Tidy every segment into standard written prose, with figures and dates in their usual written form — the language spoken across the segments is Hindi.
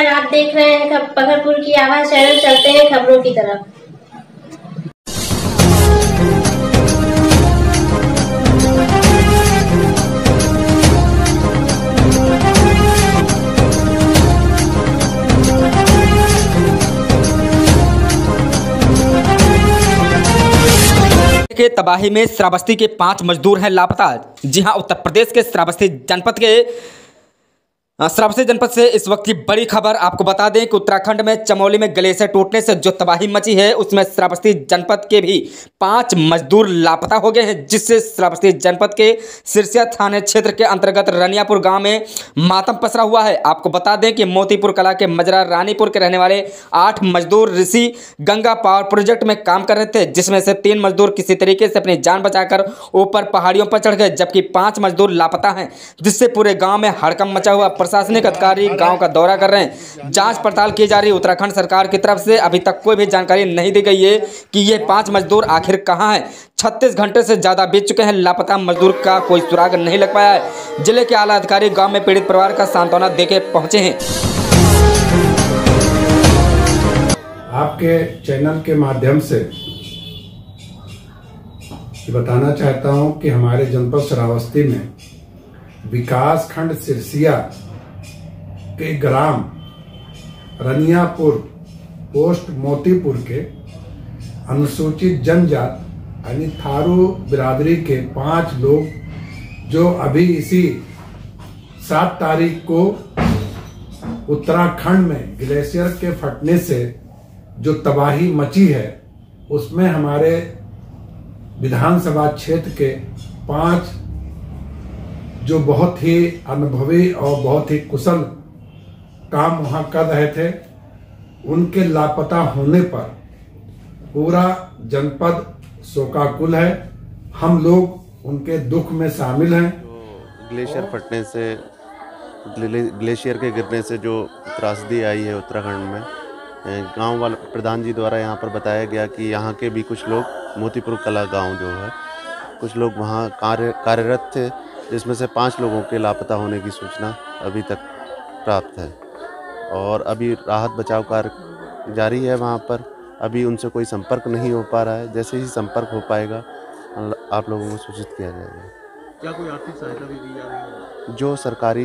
नमस्कार, आप देख रहे हैं फखरपुर की आवाज चैनल। चलते हैं खबरों की तरफ। के तबाही में श्रावस्ती के 5 मजदूर हैं लापता। जी हां, उत्तर प्रदेश के श्रावस्ती जनपद से इस वक्त की बड़ी खबर। आपको बता दें कि उत्तराखंड में चमोली में ग्लेशियर टूटने से जो तबाही मची है उसमें श्रावस्ती जनपद के भी 5 मजदूर लापता हो गए हैं, जिससे श्रावस्ती जनपद के सिरसिया थाने क्षेत्र के अंतर्गत रनियापुर गांव में मातम पसरा हुआ है। आपको बता दें कि मोतीपुर कला के मजरा रानीपुर के रहने वाले 8 मजदूर ऋषि गंगा पावर प्रोजेक्ट में काम कर रहे थे, जिसमें से 3 मजदूर किसी तरीके से अपनी जान बचाकर ऊपर पहाड़ियों पर चढ़ गए, जबकि 5 मजदूर लापता हैं, जिससे पूरे गाँव में हड़कंप मचा हुआ। प्रशासनिक अधिकारी गांव का दौरा कर रहे हैं, जांच पड़ताल की जा रही है। उत्तराखंड सरकार की तरफ से अभी तक कोई भी जानकारी नहीं दी गई है कि ये 5 मजदूर आखिर कहां हैं। 36 घंटे से ज्यादा बीत चुके हैं, लापता मजदूर का कोई सुराग नहीं लग पाया है। जिले के आला अधिकारी गांव में पीड़ित परिवार का सांत्वना देके पहुंचे हैं। आपके चैनल के माध्यम से बताना चाहता हूं कि हमारे जनपद श्रावस्ती में विकास खंड सिरसिया के ग्राम रनियापुर पोस्ट मोतीपुर के अनुसूचित जनजाति यानी थारू बिरादरी के 5 लोग जो अभी इसी 7 तारीख को उत्तराखंड में ग्लेशियर के फटने से जो तबाही मची है उसमें हमारे विधानसभा क्षेत्र के 5 जो बहुत ही अनुभवी और बहुत ही कुशल काम वहां कर रहे थे, उनके लापता होने पर पूरा जनपद शोकाकुल है। हम लोग उनके दुख में शामिल हैं। ग्लेशियर फटने से, ग्लेशियर के गिरने से जो त्रासदी आई है उत्तराखंड में, गांव वाले प्रधान जी द्वारा यहाँ पर बताया गया कि यहाँ के भी कुछ लोग मोतीपुर कला गांव जो है, कुछ लोग वहाँ कार्यरत थे, जिसमें से 5 लोगों के लापता होने की सूचना अभी तक प्राप्त है और अभी राहत बचाव कार्य जारी है वहाँ पर। अभी उनसे कोई संपर्क नहीं हो पा रहा है। जैसे ही संपर्क हो पाएगा आप लोगों को सूचित किया जाएगा। क्या कोई आर्थिक सहायता भी दी जा रही है? जो सरकारी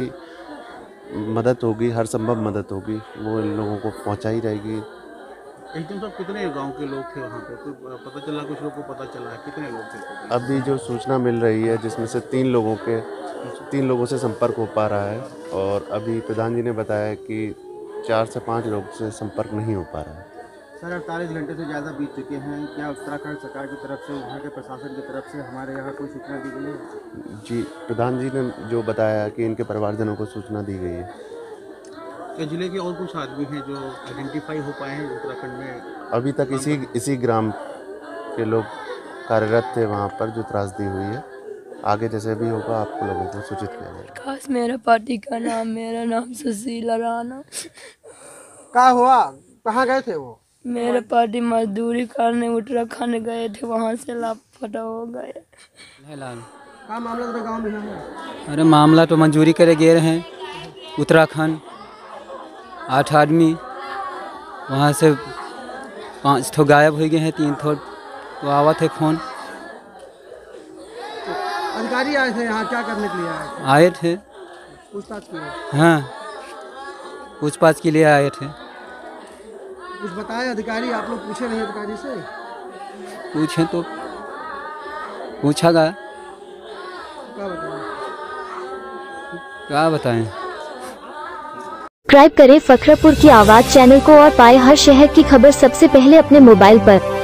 मदद होगी, हर संभव मदद होगी, वो इन लोगों को पहुँचाई जाएगी। एकदम सब कितने गांव के लोग थे वहाँ पे? कोई पता चला? कुछ लोग को पता चला है कितने लोग थे? अभी जो सूचना मिल रही है जिसमें से 3 लोगों से संपर्क हो पा रहा है और अभी प्रधान जी ने बताया कि 4 से 5 लोग से संपर्क नहीं हो पा रहा है। सर, 48 घंटे से ज़्यादा बीत चुके हैं। क्या उत्तराखंड सरकार की तरफ से, वहाँ के प्रशासन की तरफ से हमारे यहाँ कोई सूचना दी गई है? जी, प्रधान जी ने जो बताया कि इनके परिवारजनों को सूचना दी गई है। क्या जिले के और कुछ आदमी हैं जो आइडेंटिफाई हो पाए हैं उत्तराखंड में? अभी तक इसी ग्राम के लोग कार्यरत थे वहाँ पर जो त्रासदी हुई है। आगे जैसे भी होगा आपको लोगों को सूचित किया जाएगा। खास मेरा पार्टी का नाम, मेरा नाम सुशीला राणा। क्या हुआ? कहाँ गए थे वो? मेरे पार्टी मजदूरी करने उत्तराखंड गए थे, वहाँ से लापता हो गए। क्या मामला था गाँव में है? अरे मामला तो मंजूरी करे गए हैं उत्तराखंड। 8 आदमी वहाँ से 5 ठो गायब हो गए हैं, 3 ठो तो आवा थे फोन। अधिकारी आए थे यहाँ क्या करने के लिए? आए थे पूछताछ के लिए? हाँ, पूछताछ के लिए आए थे। कुछ बताए अधिकारी? आप लोग पूछे नहीं अधिकारी से? पूछे तो पूछा गया। क्या बताएं? सब्सक्राइब करें फखरपुर की आवाज़ चैनल को और पाए हर शहर की खबर सबसे पहले अपने मोबाइल पर।